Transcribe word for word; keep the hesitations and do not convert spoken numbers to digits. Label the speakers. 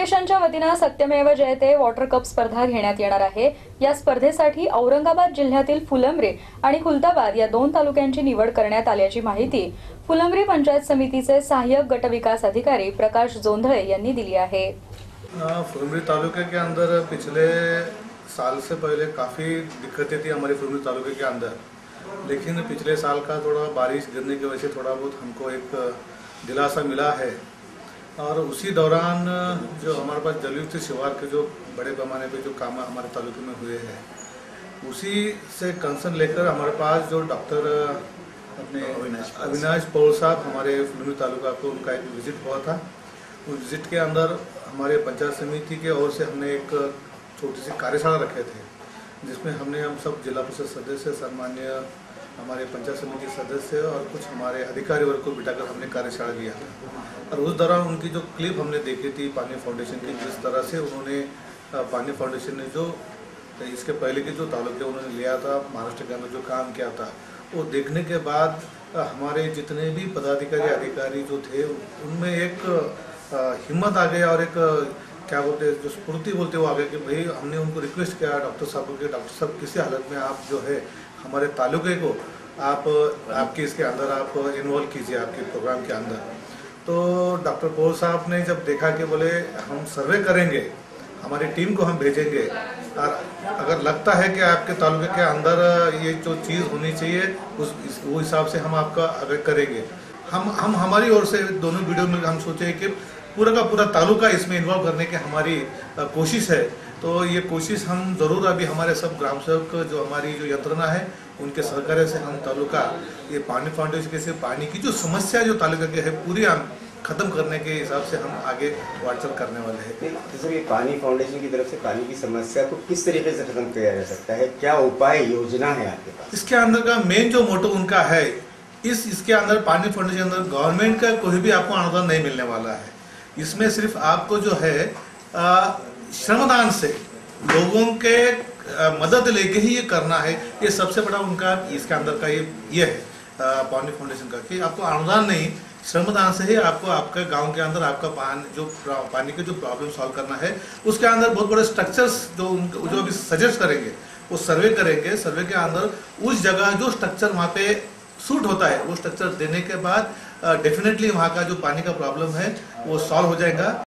Speaker 1: फाउंडेशनच्या वतीने सत्यमेव जयते वॉटर कप स्पर्धा घेण्यात येणार आहे। या स्पर्धेसाठी औरंगाबाद जिल्ह्यातील फुलंब्री आणि खुलताबाद या दोन तालुक्यांची निवड करण्यात आल्याची माहिती फुलंब्री पंचायत समितीचे सहाय्यक गट विकास अधिकारी प्रकाश जोंधळे यांनी दिली आहे।
Speaker 2: फुलंब्री तालुके के अंदर पिछले साल से पहले काफ़ी दिक्कतें थी हमारे फुलंब्री तालुके के अंदर, लेकिन पिछले साल का थोड़ा बारिश गिरने की वजह से थोड़ा बहुत हमको एक दिलासा मिला है। और उसी दौरान जो हमारे पास जलयुक्त शिवार के जो बड़े पैमाने पे जो काम हमारे तालुके में हुए हैं, उसी से कंसर्न लेकर हमारे पास जो डॉक्टर अपने अविनाश पौल साहब हमारे फुलंब्री तालुका को उनका एक विजिट हुआ था। उस विजिट के अंदर हमारे पंचायत समिति के ओर से हमने एक छोटी सी कार्यशाला रखे थे, जिसमें हमने हम सब जिला परिषद सदस्य, सम्मान्य हमारे पंचायत समिति सदस्य और कुछ हमारे अधिकारी वर्ग को बिठाकर हमने कार्यशाला किया था। और उस दौरान उनकी जो क्लिप हमने देखी थी पानी फाउंडेशन की, जिस तरह से उन्होंने पानी फाउंडेशन ने जो इसके पहले के जो तालुके उन्होंने लिया था महाराष्ट्र के अंदर जो काम किया था, वो देखने के बाद हमारे जितने भी पदाधिकारी अधिकारी जो थे उनमें एक हिम्मत आ गया और एक क्या बोलते हैं जो स्फूर्ति बोलते वो आ गया कि भाई हमने उनको रिक्वेस्ट किया डॉक्टर साहब को कि डॉक्टर साहब किसी हालत में आप जो है हमारे तालुके को आप आपके इसके अंदर आप इन्वॉल्व कीजिए आपके प्रोग्राम के अंदर। तो डॉक्टर पौल साहब ने जब देखा कि बोले हम सर्वे करेंगे, हमारी टीम को हम भेजेंगे और अगर लगता है कि आपके तालुके के अंदर ये जो चीज़ होनी चाहिए उस वो हिसाब से हम आपका अगर करेंगे। हम हम हमारी ओर से दोनों वीडियो में हम सोचे कि पूरा का पूरा तालुका इसमें इन्वॉल्व करने की हमारी कोशिश है। तो ये कोशिश हम ज़रूर अभी हमारे सब ग्राम सेवक जो हमारी जो यंत्रणा है उनके सहकार्य से हम तालुका ये पानी फाउंडेशन के से पानी की जो समस्या जो तालुका की है पूरी हम खत्म करने के हिसाब से हम आगे वार्ता करने वाले हैं।
Speaker 3: जैसे ये पानी फाउंडेशन की तरफ से पानी की समस्या को किस तरीके से खत्म किया जा सकता है, क्या उपाय योजना है आपके पास? इसके
Speaker 2: अंदर का मेन जो मोटो उनका है, इस इसके अंदर पानी फाउंडेशन के अंदर गवर्नमेंट का कोई भी आपको अनुदान नहीं मिलने वाला है। इसमें सिर्फ आपको जो है श्रमदान से लोगों के आ, मदद लेके ही ये करना है। ये सबसे बड़ा उनका इसके अंदर का ये ये है पानी फाउंडेशन का कि आपको अनुदान नहीं, श्रमदान से ही आपको आपके गांव के अंदर आपका पानी जो पानी के जो प्रॉब्लम सॉल्व करना है। उसके अंदर बहुत बड़े स्ट्रक्चर्स जो उनको जो अभी सजेस्ट करेंगे वो सर्वे करेंगे। सर्वे के अंदर उस जगह जो स्ट्रक्चर वहाँ पे सूट होता है वो स्ट्रक्चर देने के बाद डेफिनेटली वहाँ का जो पानी का प्रॉब्लम है वो सॉल्व हो जाएगा।